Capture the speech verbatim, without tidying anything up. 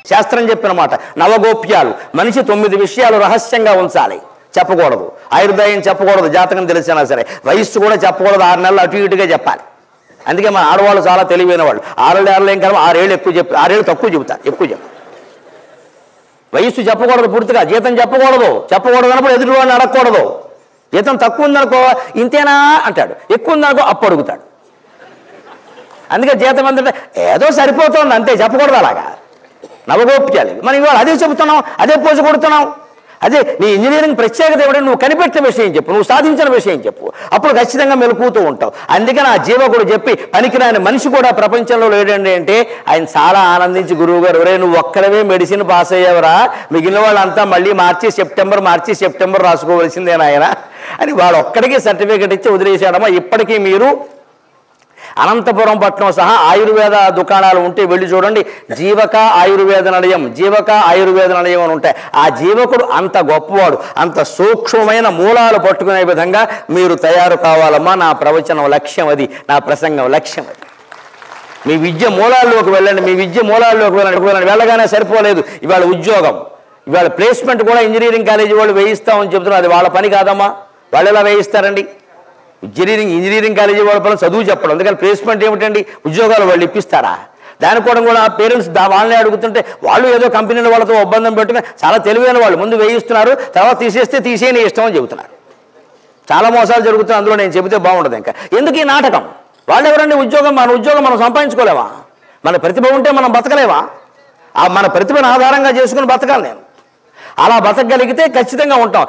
శాస్త్రం చెప్పిన మాట. నవగోప్యాలు, మనిషి తొమ్మిది విషయాలు రహస్యంగా ఉంచాలి, చెప్పకూడదు. ఆయుర్దాయం చెప్పకూడదు, జాతకం తెలిసినా సరే. వయస్సు కూడా చెప్పకూడదు, ఆరు నెలలు అటు ఇటుగా చెప్పాలి. అందుకే మన ఆడవాళ్ళు చాలా తెలివైన వాళ్ళు. ఆరేళ్ళు ఆరులు ఏం కదా, ఆరేళ్ళు ఎక్కువ చెప్పి ఆరేళ్ళు తక్కువ చెబుతారు, ఎక్కువ చెప్పు. వయస్సు చెప్పకూడదు పూర్తిగా, జీతం చెప్పకూడదు. చెప్పకూడదు అన్నప్పుడు ఎదుటి వాడిని అడగకూడదు. జీతం తక్కువ ఉందనుకో ఇంతేనా అంటాడు, ఎక్కువ ఉందనుకో అప్పు అడుగుతాడు. అందుకే జీతం ఏంటంటే ఏదో సరిపోతుంది అంతే, చెప్పకూడదు అలాగా. నవగోప్యాలు మనం ఇవాళ అదే చెబుతున్నాం, అదే పోజు కొడుతున్నాం. అదే నీ ఇంజనీరింగ్ ప్రత్యేకత ఏమిటంటే నువ్వు కనిపెట్టిన విషయం చెప్పు, నువ్వు సాధించిన విషయం చెప్పు, అప్పుడు ఖచ్చితంగా మెలుకుతూ ఉంటావు. అందుకని ఆ జీవకుడు చెప్పి పనికిరాని మనిషి కూడా ప్రపంచంలో లేడండి అంటే ఆయన చాలా ఆనందించి, గురువు గారు ఒరే నువ్వు ఒక్కడవే మెడిసిన్ పాస్ అయ్యేవరా, మిగిలిన వాళ్ళంతా మళ్ళీ మార్చి సెప్టెంబర్ మార్చి సెప్టెంబర్ రాసుకోవలసిందేనాయన అని వాడు ఒక్కడికి సర్టిఫికెట్ ఇచ్చి వదిలేశాడమ్మా. ఇప్పటికీ మీరు అనంతపురం పట్టణం సహా ఆయుర్వేద దుకాణాలు ఉంటే వెళ్ళి చూడండి. జీవక ఆయుర్వేద నిలయం, జీవక ఆయుర్వేద నిలయం అని ఉంటాయి. ఆ జీవకుడు అంత గొప్పవాడు, అంత సూక్ష్మమైన మూలాలు పట్టుకునే విధంగా మీరు తయారు కావాలమ్మా. నా ప్రవచనం లక్ష్యం అది, నా ప్రసంగం లక్ష్యం అది. మీ విద్య మూలాల్లోకి వెళ్ళండి, మీ విద్య మూలాల్లోకి వెళ్ళండి. వెళ్ళండి వెళ్ళగానే సరిపోలేదు. ఇవాళ ఉద్యోగం, ఇవాళ ప్లేస్మెంట్ కూడా ఇంజనీరింగ్ కాలేజీ వాళ్ళు వేయిస్తామని చెబుతున్నారు. అది వాళ్ళ పని కాదమ్మా. వాళ్ళు ఎలా వేయిస్తారండి? ఇంజనీరింగ్ ఇంజనీరింగ్ కాలేజీ వాళ్ళ పని చదువు చెప్పడం, అందుకని ప్లేస్మెంట్ ఏమిటండి? ఉద్యోగాలు వాళ్ళు ఇప్పిస్తారా? దానికోవడం కూడా పేరెంట్స్ దా వాళ్ళనే అడుగుతుంటే వాళ్ళు ఏదో కంపెనీల వాళ్ళతో ఒప్పందం పెట్టుకుని చాలా తెలివైన వాళ్ళు ముందు వేయిస్తున్నారు, తర్వాత తీసేస్తే తీసేయని ఇష్టం అని చెబుతున్నారు. చాలా మోసాలు జరుగుతున్నాయి. అందులో నేను చెబితే బాగుండదు. ఇంకా ఎందుకు ఈ నాటకం? వాళ్ళు ఎవరండి? ఉద్యోగం, మన ఉద్యోగం మనం సంపాదించుకోలేమా? మన ప్రతిభ ఉంటే మనం బతకలేమా? ఆ మన ప్రతిభను ఆధారంగా చేసుకుని బతకాలి. నేను అలా బతకగలిగితే ఖచ్చితంగా ఉంటాం.